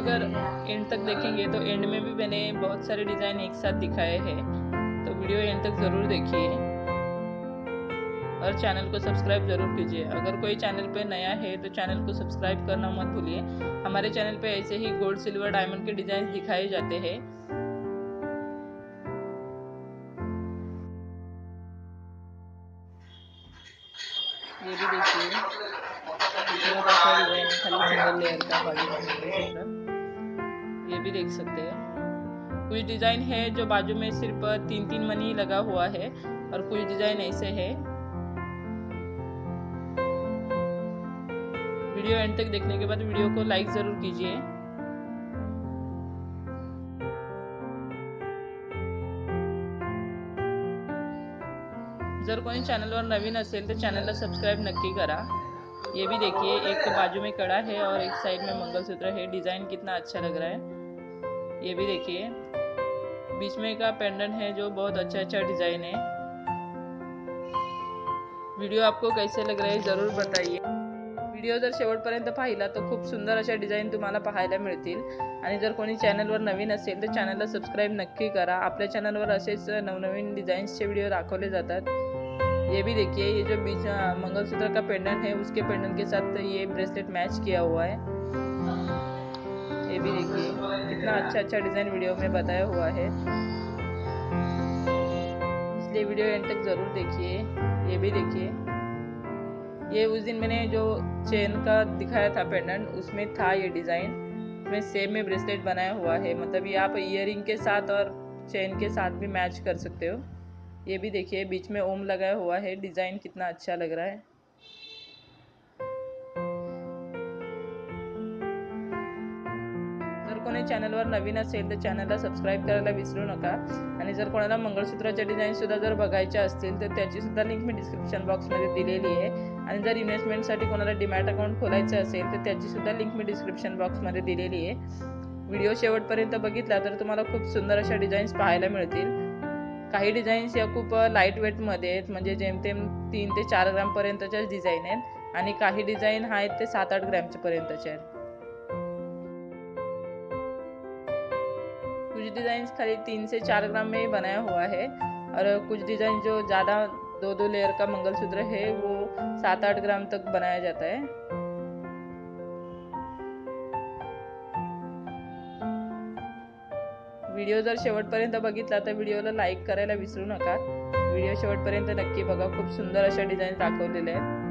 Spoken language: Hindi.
अगर एंड तक देखेंगे तो एंड में भी मैंने बहुत सारे डिज़ाइन एक साथ दिखाए हैं, तो वीडियो एंड तक ज़रूर देखिए और चैनल को सब्सक्राइब ज़रूर कीजिए। अगर कोई चैनल पे नया है तो चैनल को सब्सक्राइब करना मत भूलिए। हमारे चैनल पे ऐसे ही गोल्ड सिल्वर डायमंड के डिज़ाइन दिखाए जाते हैं। ये भी देखिए, बहुत अच्छा डिज़ाइन है, खाली सिंगल लेयर का बाजू का मंगलसूत्र, ये भी देख सकते हैं। कुछ डिज़ाइन है जो बाजू में सिर्फ 3-3 मनी लगा हुआ है और कुछ डिज़ाइन ऐसे है। वीडियो एंड तक देखने के बाद वीडियो को लाइक ज़रूर कीजिए। जर कोणी चॅनलवर नवीन असेल तर चॅनलला सबस्क्राइब नक्की करा। ये भी देखिए, एक बाजू में कड़ा है और एक साइड में मंगलसूत्र है। डिज़ाइन कितना अच्छा लग रहा है। ये भी देखिए, बीच में का पेंडेंट है जो बहुत अच्छा डिज़ाइन है। वीडियो आपको कैसे लग रहा है ज़रूर बताइए। व्हिडिओ जर शेवटपर्यंत पाहिला तर खूप सुंदर अशा डिझाईन तुम्हाला पाहायला मिळतील। आणि जर कोणी चॅनलवर नवीन असेल तर चॅनलला सबस्क्राइब नक्की करा। आपल्या चॅनलवर असेच नवनवीन डिज़ाइन्सचे वीडियो दाखवले जातात। ये भी देखिए, ये जो बीच मंगलसूत्र का पेंडेंट है उसके पेंडेंट के साथ ये ब्रेसलेट मैच किया हुआ है। ये भी देखिए, कितना अच्छा डिज़ाइन वीडियो में बताया हुआ है, इसलिए वीडियो एंड तक ज़रूर देखिए। ये भी देखिए, ये उस दिन मैंने जो चेन का दिखाया था पेंडेंट, उसमें था ये डिज़ाइन। इसमें सेम में ब्रेसलेट बनाया हुआ है, मतलब ये आप ईयरिंग के साथ और चेन के साथ भी मैच कर सकते हो। ये भी देखिए, बीच में ओम लगाया हुआ है। डिज़ाइन कितना अच्छा लग रहा है। जर कोणी चॅनलवर नवीन असेल तर चॅनलला सबस्क्राइब करायला विसरू नका। आणि जर कोणाला मंगळसूत्राच्या डिझाईनसुद्धा जर बघायच्या असतील तर त्याचीसुद्धा लिंक मी डिस्क्रिप्शन बॉक्समध्ये दिलेली आहे। आणि जर इन्व्हेस्टमेंटसाठी कोणाला डीमॅट अकाउंट खोलायचं असेल तर त्याचीसुद्धा लिंक मी डिस्क्रिप्शन बॉक्समध्ये दिलेली आहे। व्हिडिओ शेवटपर्यंत बघितला तर तुम्हाला खूप सुंदर अशा डिझाईन्स पाहायला मिळतील। काही डिझाईन्स या खूप लाईट वेटमध्ये आहेत, म्हणजे जेमतेम 3 ते 4 ग्रामपर्यंतच्याच डिझाईन आहेत आणि काही डिझाईन आहेत ते 7-8 ग्रामच्या पर्यंतचे आहेत। कुछ डिज़ाइंस खाली 3 से 4 ग्राम में ही बनाया हुआ है और कुछ डिज़ाइन जो ज़्यादा 2-2 लेयर का मंगलसूत्र है वो 7-8 ग्राम तक बनाया जाता है। व्हिडिओ जर शेवटपर्यंत बघितला तर व्हिडिओला लाईक करायला विसरू नका। व्हिडिओ शेवटपर्यंत नक्की बघा, खूप सुंदर अशा डिझाईन दाखवलेल्या आहेत।